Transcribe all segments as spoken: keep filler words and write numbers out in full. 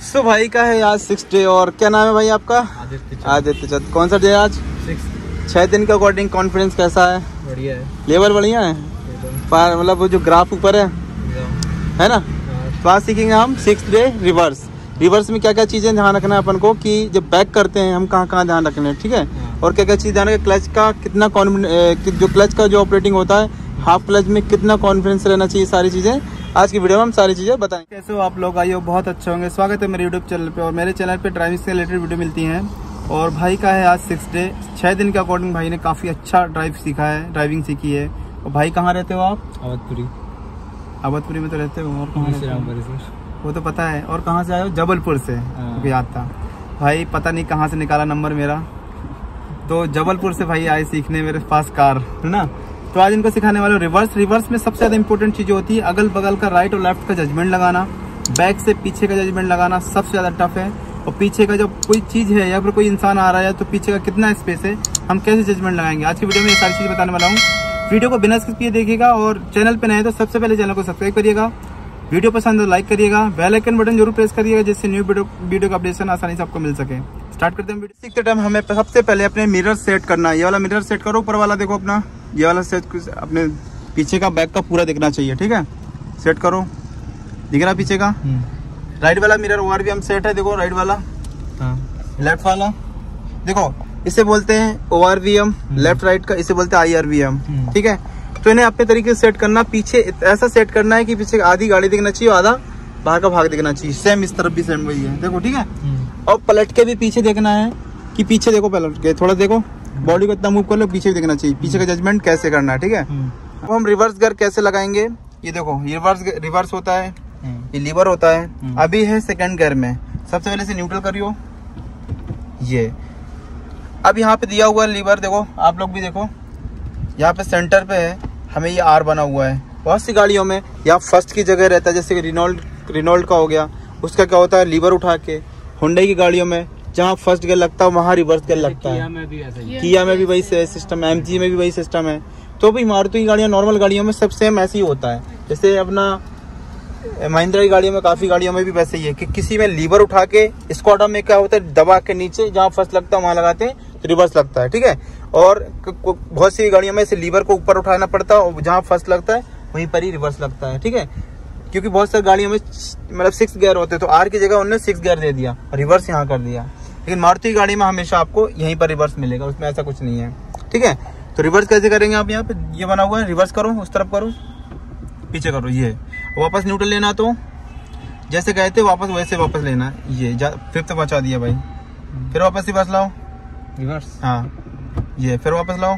सो भाई का है आज सिक्स डे। और क्या नाम है भाई आपका? आदित्य। आदित्य चंद। कौन सा डे है आज? छह दिन के अकॉर्डिंग कॉन्फिडेंस कैसा है? बढ़िया है। लेवल बढ़िया है, मतलब वो जो ग्राफ ऊपर है है ना। तो आज सीखेंगे हम सिक्स डे रिवर्स। रिवर्स में क्या क्या चीज़ें ध्यान रखना है अपन को कि जब बैक करते हैं हम कहाँ कहाँ ध्यान रखना है, ठीक है। और क्या क्या चीज़ ध्यान रखें, क्लच का कितना कॉन्फिडेंस, जो क्लच का जो ऑपरेटिंग होता है हाफ क्लच में कितना कॉन्फिडेंस रहना चाहिए, सारी चीज़ें आज की वीडियो में हम सारी चीज़ें बताएंगे। कैसे हो आप लोग? आइए बहुत अच्छे होंगे। स्वागत है मेरे यूट्यूब चैनल पे। और मेरे चैनल पे ड्राइविंग से रिलेटेड वीडियो मिलती हैं। और भाई का है आज सिक्स डे। छः दिन के अकॉर्डिंग भाई ने काफ़ी अच्छा ड्राइव सीखा है, ड्राइविंग सीखी है। और भाई कहाँ रहते हो आप? अवधपुरी। अवधपुरी में तो रहते हो। और कहाँ रहते हो? वो तो पता है। और कहाँ से आए हो? जबलपुर से, मुझे याद था। भाई पता नहीं कहाँ से निकाला नंबर मेरा, तो जबलपुर से भाई आए सीखने मेरे पास कार, है ना। तो आज इनको सिखाने वाले रिवर्स। रिवर्स में सबसे ज़्यादा इंपॉर्टेंट चीज़ होती है अगल बगल का राइट और लेफ्ट का जजमेंट लगाना, बैक से पीछे का जजमेंट लगाना सबसे ज़्यादा टफ है। और पीछे का जब कोई चीज़ है या फिर कोई इंसान आ रहा है तो पीछे का कितना स्पेस है, हम कैसे जजमेंट लगाएंगे, आज की वीडियो में ये सारी चीज़ बताने वाला हूँ। वीडियो को बिना स्किप किए देखिएगा। और चैनल पर नए तो सबसे पहले चैनल को सब्सक्राइब करिएगा, वीडियो पसंद हो लाइक करिएगा, बेल आइकन बटन जरूर प्रेस करिएगा जिससे न्यू वीडियो वीडियो का अपडेशन आसानी से आपको मिल सके। स्टार्ट करते हैं वीडियो। सीखते टाइम हमें सबसे पहले अपने मिरर सेट करना है। ये वाला मिरर सेट करो, ऊपर वाला देखो अपना, ये वाला सेट अपने पीछे का बैक का पूरा दिखना चाहिए, ठीक है। सेट करो, दिख रहा पीछे का। राइट वाला mirror O R V M set है, देखो राइट वाला। लेफ्ट वाला देखो, इसे बोलते हैं O R V M, left right का इसे बोलते हैं आई आर वी एम, ठीक है। तो इन्हें अपने तरीके से सेट करना, पीछे ऐसा सेट करना है कि पीछे आधी गाड़ी दिखना चाहिए, आधा बाहर का भाग दिखना चाहिए। सेम इस तरफ भी सेम वही है, देखो, ठीक है। और पलट के भी पीछे देखना है कि पीछे देखो, पलट के थोड़ा देखो, बॉडी को इतना मूव कर लो, पीछे भी देखना चाहिए, पीछे का जजमेंट कैसे करना है, ठीक है। अब हम रिवर्स गियर कैसे लगाएंगे, ये देखो रिवर्स रिवर्स होता है, ये लीवर होता है। अभी है सेकंड गियर में, सबसे पहले से न्यूट्रल करियो। ये अब यहाँ पे दिया हुआ लीवर देखो, आप लोग भी देखो, यहाँ पे सेंटर पे है, हमें ये आर बना हुआ है। बहुत सी गाड़ियों में यहाँ फर्स्ट की जगह रहता है, जैसे कि रिनोल्ड रिनोल्ड का हो गया, उसका क्या होता है लीवर उठा के। हुंडई की गाड़ियों में जहाँ फर्स्ट गियर लगता है वहाँ रिवर्स गियर लगता है। किया में भी ऐसा ही है, किया में भी वही सिस्टम है, एम जी में भी वही सिस्टम है। तो भी मारुति की गाड़ियाँ, नॉर्मल गाड़ियों में सब सेम ऐसे ही होता है। जैसे अपना महिंद्रा की गाड़ियों में, काफ़ी गाड़ियों में भी वैसे ही है कि किसी में लीवर उठा के, स्कॉडा में क्या होता है दबा के नीचे जहाँ फर्स्ट लगता है वहाँ लगाते हैं तो रिवर्स लगता है, ठीक है। और बहुत सी गाड़ियों में इसे लीवर को ऊपर उठाना पड़ता है और जहाँ फर्स्ट लगता है वहीं पर ही रिवर्स लगता है, ठीक है। क्योंकि बहुत सारी गाड़ियों में मतलब सिक्स गियर होते हैं, तो आर की जगह उन्होंने सिक्स गियर दे दिया, रिवर्स यहाँ कर दिया। लेकिन मारुति की गाड़ी में हमेशा आपको यहीं पर रिवर्स मिलेगा, उसमें ऐसा कुछ नहीं है, ठीक है। तो रिवर्स कैसे करेंगे आप? यहाँ पे ये बना हुआ है, रिवर्स करो, उस तरफ करो, पीछे करो, ये वापस न्यूट्रल लेना, तो जैसे गए थे वापस वैसे वापस लेना है। ये फिफ्थ बचा दिया भाई, फिर वापस रिवर्स लाओ, रिवर्स, हाँ ये, फिर वापस लाओ,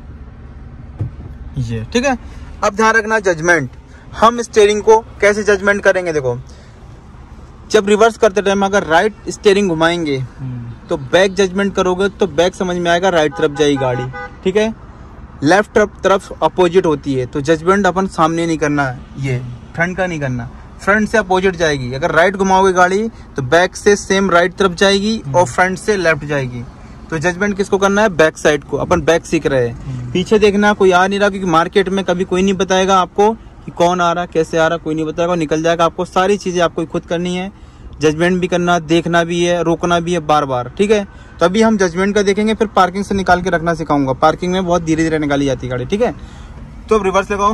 ये, ठीक है। अब ध्यान रखना जजमेंट, हम स्टीयरिंग को कैसे जजमेंट करेंगे। देखो, जब रिवर्स करते टाइम अगर राइट स्टीयरिंग घुमाएंगे तो बैक जजमेंट करोगे तो बैक समझ में आएगा, राइट तरफ जाएगी गाड़ी, ठीक है। लेफ्ट तरफ अपोजिट होती है, तो जजमेंट अपन सामने नहीं करना है, ये फ्रंट का नहीं करना, फ्रंट से अपोजिट जाएगी। अगर राइट घुमाओगे गाड़ी तो बैक से सेम राइट तरफ जाएगी और फ्रंट से लेफ्ट जाएगी। तो जजमेंट किसको करना है? बैक साइड को। अपन बैक सीख रहे हैं, पीछे देखना कोई आ नहीं रहा, क्योंकि मार्केट में कभी कोई नहीं बताएगा आपको कि कौन आ रहा, कैसे आ रहा, कोई नहीं बताएगा, निकल जाएगा। आपको सारी चीजें आपको खुद करनी है, जजमेंट भी करना, देखना भी है, रोकना भी है बार बार, ठीक है। तो अभी हम जजमेंट का देखेंगे, फिर पार्किंग से निकाल के रखना सिखाऊंगा। पार्किंग में बहुत धीरे धीरे निकाली जाती है गाड़ी, ठीक है। तो अब रिवर्स लगाओ।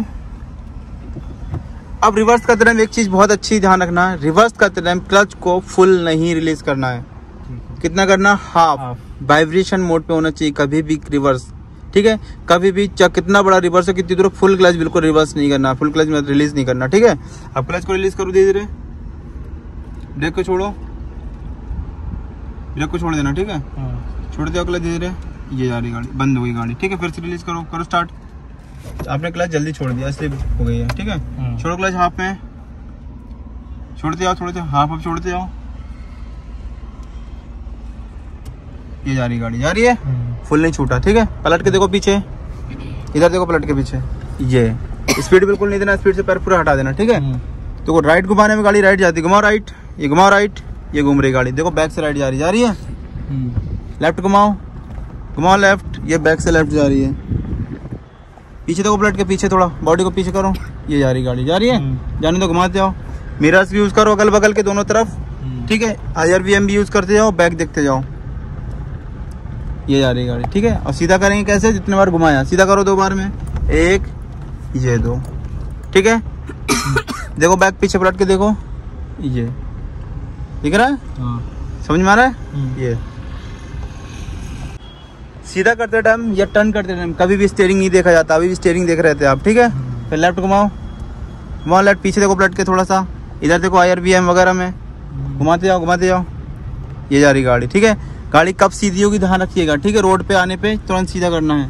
अब रिवर्स करते टाइम एक चीज बहुत अच्छी ध्यान रखना है, रिवर्स करते टाइम क्लच को फुल नहीं रिलीज करना है। कितना करना? हाफ। वाइब्रेशन मोड पे होना चाहिए कभी भी रिवर्स, ठीक है। कभी भी चाहे कितना बड़ा रिवर्स हो, कितनी दूर, फुल क्लच बिल्कुल रिवर्स नहीं करना, फुल क्लच में रिलीज नहीं करना, ठीक है। अब क्लच को रिलीज करो धीरे धीरे, ब्रेक को छोड़ो, ब्रेक को छोड़ देना, ठीक है। छोड़ दिया क्लच धीरे, ये जा रही गाड़ी, बंद हो गई गाड़ी, ठीक है। फिर से रिलीज करो, करो स्टार्ट। आपने क्लच जल्दी छोड़ दिया इसलिए हो गई है, ठीक है। छोड़ो क्लच, हाफ में छोड़ते जाओ, छोड़ते हाफ अब छोड़ते जाओ, ये जा रही गाड़ी, जा रही है, फुल नहीं छूटा, ठीक है। पलट के देखो पीछे, इधर देखो पलट के पीछे, ये स्पीड बिल्कुल नहीं देना, स्पीड से पैर पूरा हटा देना, ठीक है। देखो राइट घुमाने में गाड़ी राइट जाती, घुमाओ राइट, ये घुमाओ राइट, ये घूम रही गाड़ी, देखो बैक से राइट जा रही जा रही है। लेफ्ट घुमाओ, घुमाओ लेफ्ट, ये बैक से लेफ्ट जा रही है। पीछे देखो पलट के पीछे, थोड़ा बॉडी को पीछे करो, ये जा रही गाड़ी, जा रही है, जाने दो, घुमाते जाओ। मिरर्स भी यूज करो अगल बगल के दोनों तरफ, ठीक है। आई आर वी एम भी यूज करते जाओ, बैक देखते जाओ, ये जा रही है गाड़ी, ठीक है। और सीधा करेंगे कैसे, जितने बार घुमाया सीधा करो दो बार में, एक ये दो, ठीक है। देखो बैक पीछे पलट के देखो, ये दिख रहा है, हाँ। समझ में आ रहा है। ये सीधा करते टाइम या टर्न करते टाइम कभी भी स्टीयरिंग नहीं देखा जाता, अभी भी स्टीयरिंग देख रहे थे आप, ठीक है। फिर लेफ्ट घुमाओ, घुमाओ लेफ्ट, पीछे देखो पलट के थोड़ा सा, इधर देखो आई आर वी एम वगैरह में, घुमाते जाओ घुमाते जाओ, ये जा रही गाड़ी, ठीक है। गाड़ी कब सीधी होगी ध्यान रखिएगा, ठीक है। रोड पे आने पे तुरंत सीधा करना है,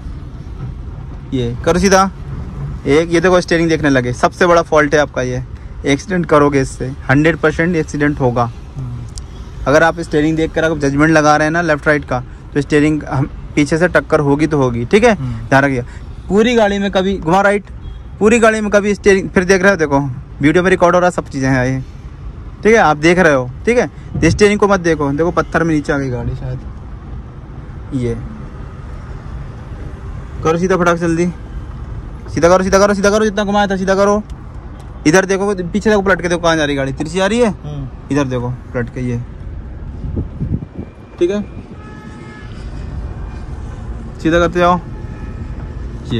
ये करो सीधा। एक ये देखो स्टीयरिंग देखने लगे, सबसे बड़ा फॉल्ट है आपका ये, एक्सीडेंट करोगे इससे, हंड्रेड परसेंट एक्सीडेंट होगा। अगर आप स्टीयरिंग देख कर आप जजमेंट लगा रहे हैं ना लेफ्ट राइट का, तो स्टीयरिंग पीछे से टक्कर होगी तो होगी, ठीक है। ध्यान रखिए। पूरी गाड़ी में कभी घुमा राइट, पूरी गाड़ी में कभी स्टीयरिंग, फिर देख रहे हो देखो वीडियो में रिकॉर्ड हो रहा है, सब चीज़ें हैं ये, ठीक है, आप देख रहे हो, ठीक है। स्टीयरिंग को मत देखो, देखो पत्थर में नीचे आ गई गाड़ी शायद, ये करो सीधा फटाक जल्दी, सीधा करो सीधा करो सीधा करो, जितना घुमाया था सीधा करो। इधर देखो पीछे देखो पलट के देखो, कहाँ जा रही गाड़ी, तिरछी आ रही है, इधर देखो पलट के, ये ठीक है। सीधा करते जाओ, ये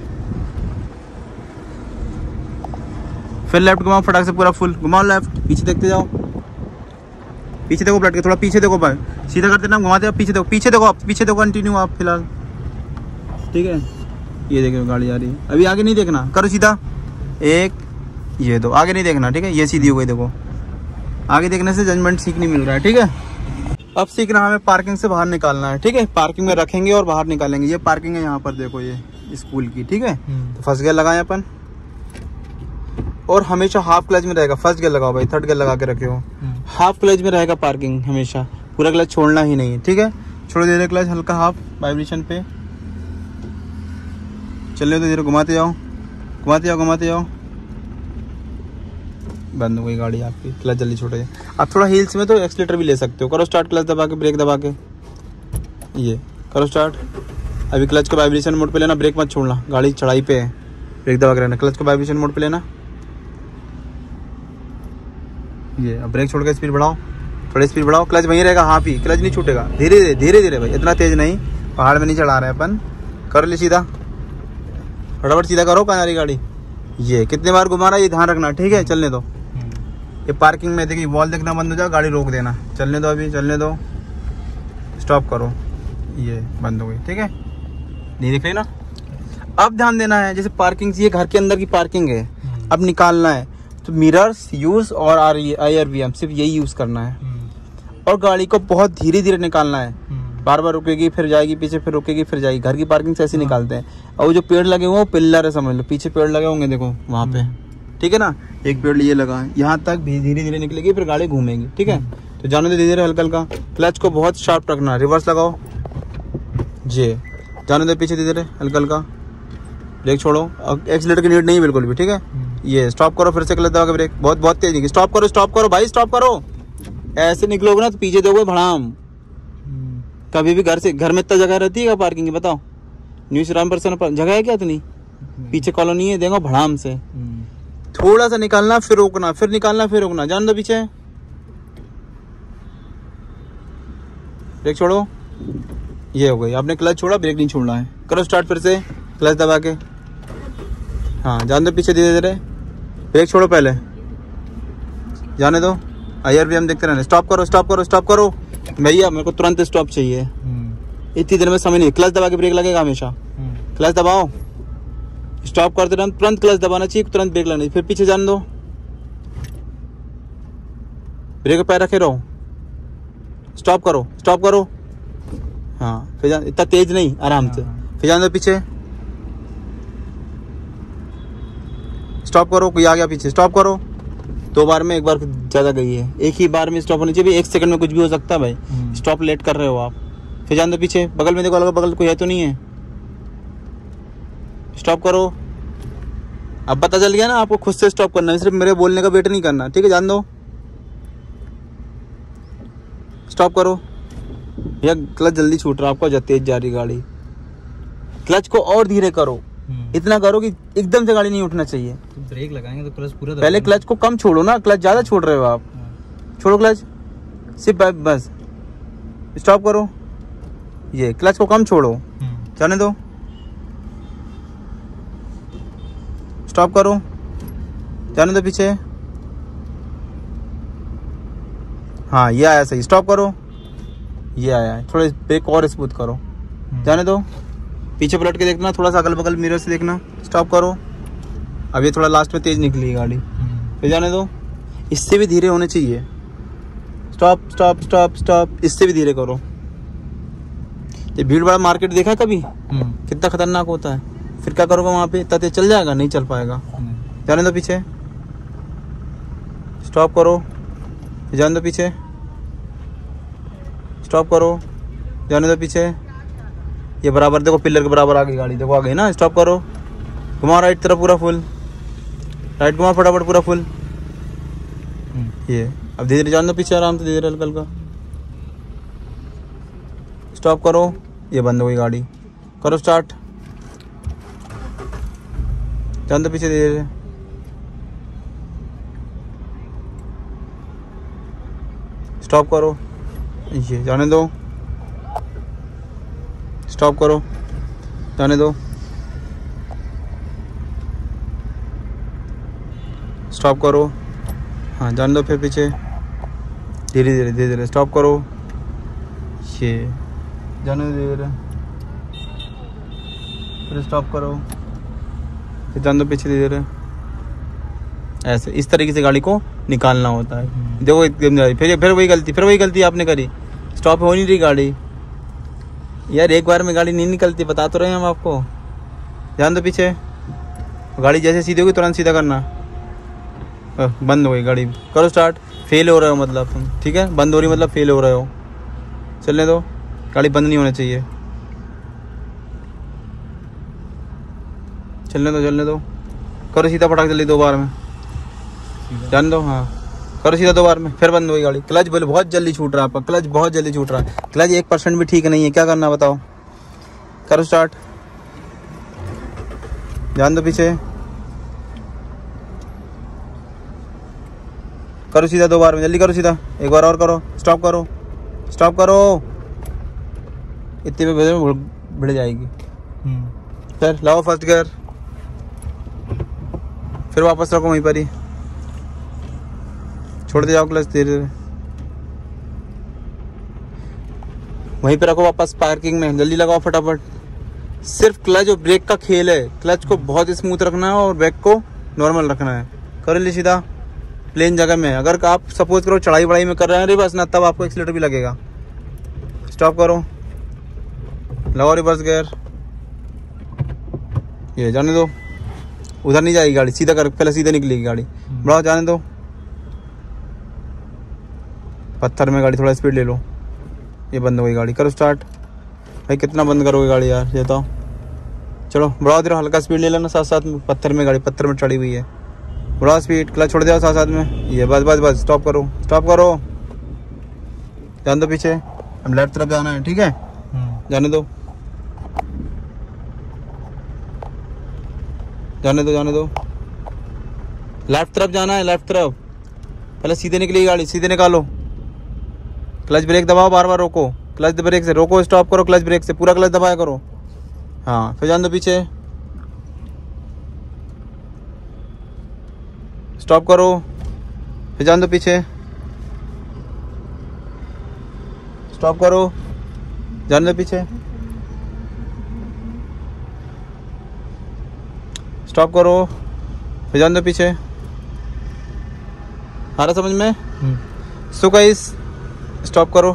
फिर लेफ्ट घुमाओ फटाक से पूरा फुल घुमाओ लेफ्ट, पीछे देखते जाओ, पीछे देखो पलट के, थोड़ा पीछे देखो भाई, सीधा करते ना घुमाते आप, पीछे देखो पीछे देखो आप, पीछे देखो कंटिन्यू आप फिलहाल, ठीक है। ये देखो गाड़ी आ रही है, अभी आगे नहीं देखना, करो सीधा, एक ये दो, आगे नहीं देखना, ठीक है। ये सीधी हो गई, देखो आगे देखने से जजमेंट सीख नहीं मिल रहा है, ठीक है। अब सीखना हमें पार्किंग से बाहर निकालना है, ठीक है। पार्किंग में रखेंगे और बाहर निकालेंगे, ये पार्किंग है यहाँ पर देखो, ये स्कूल की, ठीक है। तो फर्स्ट गियर लगाए अपन, और हमेशा हाफ क्लच में रहेगा, फर्स्ट गियर लगाओ भाई, थर्ड गियर लगा के रखे हो, हाफ क्लच में रहेगा पार्किंग हमेशा, पूरा क्लच छोड़ना ही नहीं है, ठीक है। छोड़ो धीरे क्लच, हल्का हाफ वाइब्रेशन पे चलने तो धीरे, घुमाते जाओ घुमाते जाओ घुमाते जाओ, बंद हो गई गाड़ी आपकी, क्लच जल्दी छोड़ जाए। आप थोड़ा हील्स में तो एक्सीलेटर भी ले सकते हो, करो स्टार्ट, क्लच दबा के ब्रेक दबा के, ये करो स्टार्ट। अभी क्लच को वाइब्रेशन मोड पे लेना, ब्रेक मत छोड़ना, गाड़ी चढ़ाई पे है, ब्रेक दबा के रहना, क्लच को वाइब्रेशन मोड पे लेना, ये अब ब्रेक छोड़ के स्पीड बढ़ाओ, थोड़ी स्पीड बढ़ाओ, क्लच वहीं रहेगा, हाफ ही, क्लच नहीं छूटेगा, धीरे धीरे धीरे धीरे भाई, इतना तेज नहीं, पहाड़ में नहीं चढ़ा रहे अपन, कर ले सीधा, फटाफट सीधा करो, कहाँ जा रही गाड़ी, ये कितने बार घुमा रहा है ये ध्यान रखना, ठीक है। चलने दो, ये पार्किंग में देखिए वॉल देखना बंद हो जाए, गाड़ी रोक देना, चलने दो अभी, चलने दो, स्टॉप करो, ये बंद हो गई, ठीक है। नहीं दिख रही ना। अब ध्यान देना है, जैसे पार्किंग ये घर के अंदर की पार्किंग है, अब निकालना है तो मिरर्स यूज और आई आर वी एम सिर्फ यही यूज करना है, और गाड़ी को बहुत धीरे धीरे निकालना है, बार बार रुकेगी फिर जाएगी पीछे, फिर रुकेगी फिर जाएगी। घर की पार्किंग से ऐसे निकालते हैं। और वो जो पेड़ लगे हुए वो पिल्लर है, समझ लो, पीछे पेड़ लगे होंगे देखो वहाँ पे, ठीक है ना। एक पेड़ ये लगा है, यहाँ तक भी धीरे धीरे निकलेगी, फिर गाड़ी घूमेगी, ठीक है। तो जाने दो धीरे धीरे, हल्का हल्का, क्लच को बहुत शार्प रखना, रिवर्स लगाओ, जी जाने दो पीछे धीरे धीरे, हल्का हल्का, ब्रेक छोड़ो, एक्सीलेटर की नीड नहीं बिल्कुल भी, ठीक है। ये स्टॉप करो, फिर से क्लच दबा के ब्रेक, बहुत बहुत तेज नहीं, स्टॉप करो स्टॉप करो भाई, स्टॉप करो। ऐसे निकलोगे ना तो पीछे दोगे भड़ाम। कभी भी घर से, घर में इतना जगह रहती है क्या पार्किंग की, बताओ। न्यू श्री राम पर्सन पर जगह है क्या इतनी, पीछे कॉलोनी है, देखो भड़ाम से थोड़ा सा निकालना, फिर रोकना, फिर निकालना, फिर रोकना, जान दो पीछे, ब्रेक छोड़ो, ये हो गई। आपने क्लच छोड़ा, ब्रेक नहीं छोड़ना है, करो स्टार्ट फिर से, क्लच दबा के, हाँ जान दो पीछे धीरे धीरे, ब्रेक छोड़ो पहले, जाने दो, आई आर वी एम देखते रहना, स्टॉप करो स्टॉप करो स्टॉप करो भैया, मेरे को तुरंत स्टॉप चाहिए, इतनी देर में समय नहीं, क्लच दबा के ब्रेक लगेगा हमेशा, क्लच दबाओ, स्टॉप करते रहना, तुरंत क्लच दबाना चाहिए, तुरंत ब्रेक लगना चाहिए, फिर पीछे जाने दो, ब्रेक पे पैर रखे रहो, स्टॉप करो स्टॉप करो, हाँ फिर इतना तेज नहीं, आराम से, फिर जाने दो पीछे, स्टॉप करो, कोई आ गया पीछे, स्टॉप करो। दो बार में एक बार ज्यादा गई है, एक ही बार में स्टॉप होनी चाहिए, एक सेकंड में कुछ भी हो सकता है भाई, स्टॉप लेट कर रहे हो आप, फिर जान दो पीछे, बगल में देखो, बगल कोई है तो नहीं है, स्टॉप करो। अब पता चल गया ना आपको, खुद से स्टॉप करना है, सिर्फ मेरे बोलने का वेट नहीं करना, ठीक है, जान दो, स्टॉप करो। भैया क्लच जल्दी छूट रहा आपका, तेज जा रही गाड़ी, क्लच को और धीरे करो, इतना करो कि एकदम से गाड़ी नहीं उठना चाहिए। तो ब्रेक लगाएंगे तो क्लच पूरा, पहले क्लच को कम छोड़ो ना, क्लच ज्यादा छोड़ रहे हो आप, छोड़ो क्लच, सिर्फ बस स्टॉप करो, ये क्लच को कम छोड़ो, जाने दो, स्टॉप करो, जाने दो पीछे, हाँ ये आया सही, स्टॉप करो, ये आया है, थोड़ा ब्रेक और स्मूथ करो, जाने दो, पीछे पलट के देखना, थोड़ा सा अगल बगल मिरर से देखना, स्टॉप करो। अब ये थोड़ा लास्ट में तेज निकली गाड़ी, फिर जाने दो, इससे भी धीरे होने चाहिए, स्टॉप स्टॉप स्टॉप स्टॉप, इससे भी धीरे करो। ये भीड़ भाड़ मार्केट देखा है कभी, कितना खतरनाक होता है, फिर क्या करोगे वहाँ पे, इतना तेज चल जाएगा, नहीं चल पाएगा, जाने दो पीछे, स्टॉप करो, जाने दो पीछे, स्टॉप करो, जाने दो पीछे, ये बराबर देखो पिलर के बराबर आ गई गाड़ी, देखो आ गई ना, स्टॉप करो, घुमाओ राइट तरफ पूरा फुल, राइट घुमाओ फटाफट पूरा फुल, ये अब धीरे धीरे जाने दो पीछे, आराम से धीरे हल्का हल्का, स्टॉप करो, ये बंद हो गई गाड़ी, करो स्टार्ट, जाने दो पीछे धीरे धीरे, स्टॉप करो, ये जाने दो, स्टॉप करो, जाने दो, स्टॉप करो, हाँ जाने दो, फिर पीछे धीरे धीरे धीरे धीरे, स्टॉप करो, ये जाने दो धीरे धीरे, फिर स्टॉप करो, फिर जाने दो पीछे धीरे धीरे, ऐसे इस तरीके से गाड़ी को निकालना होता है। देखो एकदम जा रही, फिर फिर वही गलती फिर वही गलती आपने करी, स्टॉप हो नहीं रही गाड़ी, यार एक बार में गाड़ी नहीं निकलती, बता तो रहे हैं हम आपको, ध्यान दो पीछे, गाड़ी जैसे सीधी होगी तुरंत सीधा करना, बंद हो गई गाड़ी, करो स्टार्ट, फेल हो रहे हो मतलब तुम, ठीक है, बंद हो रही मतलब फेल हो रहे हो, चलने दो, गाड़ी बंद नहीं होनी चाहिए, चलने दो चलने दो, करो सीधा फटाक जल्दी दो बार में, जान दो, हाँ करो सीधा दो बार में, फिर बंद हो गई गाड़ी, क्लच बोले बहुत जल्दी छूट रहा है आपका, क्लच बहुत जल्दी छूट रहा है, क्लच एक परसेंट भी ठीक नहीं है, क्या करना बताओ, करो स्टार्ट, जान दो पीछे, करो सीधा दो बार में, जल्दी करो सीधा, एक बार और करो, स्टॉप करो, स्टॉप करो, इतने में भिड़ जाएगी, फिर लाओ फर्स्ट गियर, फिर वापस रखो वहीं पर ही, छोड़ दे जाओ क्लच धीरे धीरे, वहीं पे रखो वापस पार्किंग में, जल्दी लगाओ फटाफट, सिर्फ क्लच और ब्रेक का खेल है, क्लच को बहुत स्मूथ रखना है और ब्रेक को नॉर्मल रखना है, करो ले सीधा प्लेन जगह में, अगर आप सपोज करो चढ़ाई वढ़ाई में कर रहे हैं रिवर्स ना, तब आपको एक्सीलेटर भी लगेगा, स्टॉप करो, लगाओ रिवर्स गियर, ये जाने दो, उधर नहीं जाएगी गाड़ी, सीधा कर, पहले सीधे निकलेगी गाड़ी, बढ़ाओ जाने दो, पत्थर में गाड़ी थोड़ा स्पीड ले लो, ये बंद हो गई गाड़ी, करो स्टार्ट, भाई कितना बंद करोगे गाड़ी यार, ये तो चलो बढ़ाओ दे, हल्का स्पीड ले लेना साथ साथ में, पत्थर में गाड़ी पत्थर में चढ़ी हुई है, बढ़ाओ स्पीड, क्लच छोड़ दिया साथ साथ में, ये बस बस बस, स्टॉप करो स्टॉप करो, जान दो पीछे, हम लेफ्ट तरफ जाना है, ठीक है, जाने दो जाने दो जाने दो, लेफ्ट तरफ जाना है, लेफ्ट तरफ, पहले सीधे निकली गाड़ी, सीधे निकालो, क्लच ब्रेक दबाओ, बार बार रोको, क्लच ब्रेक से रोको, स्टॉप करो, क्लच ब्रेक से पूरा क्लच दबाया करो, हाँ फिर जान दो पीछे, स्टॉप करो, फिर जान दो पीछे, स्टॉप करो, जान दो पीछे, स्टॉप करो, फिर जान दो पीछे, आ रहा समझ में, सो गाइस स्टॉप करो,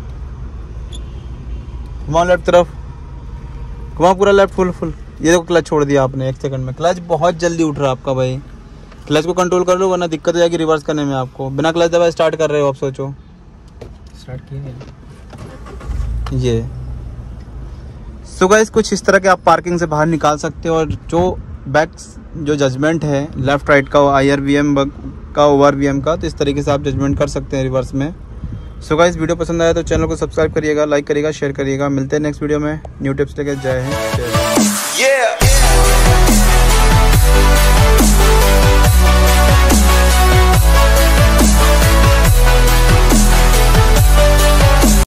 घुमाओ लेफ्ट तरफ, घुमाओ पूरा लेफ्ट फुल फुल, ये देखो क्लच छोड़ दिया आपने एक सेकंड में, क्लच बहुत जल्दी उठ रहा है आपका भाई, क्लच को कंट्रोल कर लो वरना दिक्कत हो जाएगी रिवर्स करने में आपको, बिना क्लच दबाए स्टार्ट कर रहे हो आप, सोचो स्टार्ट किए ये। सो गाइस कुछ इस तरह के आप पार्किंग से बाहर निकाल सकते हो, और जो बैक जो जजमेंट है लेफ्ट राइट का, आई आर वी एम का, ओवर वी एम का, तो इस तरीके से आप जजमेंट कर सकते हैं रिवर्स में। सो गाइस वीडियो पसंद आया तो चैनल को सब्सक्राइब करिएगा, लाइक करिएगा, शेयर करिएगा, मिलते हैं नेक्स्ट वीडियो में न्यू टिप्स लेकर, जय हिंद।